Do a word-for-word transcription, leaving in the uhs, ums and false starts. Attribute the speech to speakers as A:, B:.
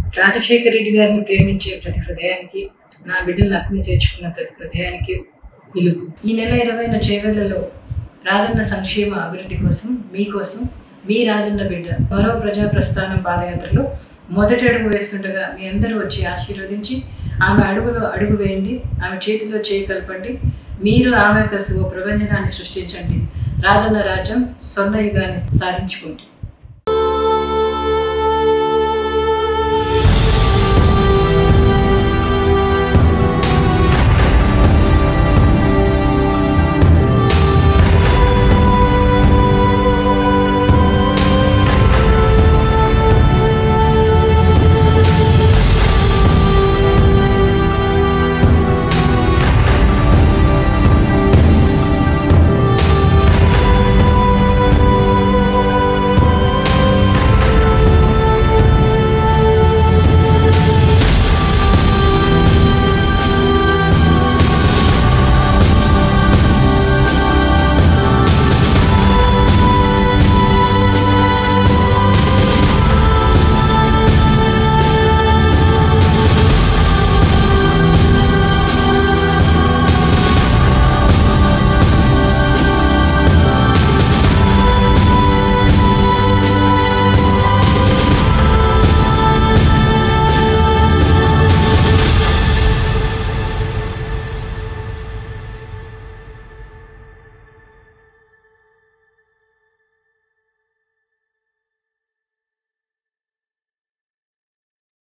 A: రాజశేఖర రెడ్డి గారిని ప్రేమించే ప్రతి హృదయానికి, నా బిడ్డలను అక్కుని చేర్చుకున్న ప్రతి హృదయానికి పిలుపు. ఈ నెల ఇరవైన చేవెళ్లలో రాజన్న సంక్షేమ అభివృద్ధి కోసం, మీకోసం మీ రాజన్న బిడ్డ మరో ప్రజా ప్రస్థానం పాదయాత్రలో మొదటి అడుగు వేస్తుండగా మీ అందరూ వచ్చి ఆశీర్వదించి ఆమె అడుగులో అడుగు వేయండి, ఆమె చేతిలో చేయి కలపండి. మీరు ఆమె కలిసి ఓ ప్రపంచనాన్ని సృష్టించండి. రాజన్న రాజ్యం స్వర్ణయుగాన్ని సాధించుకోండి.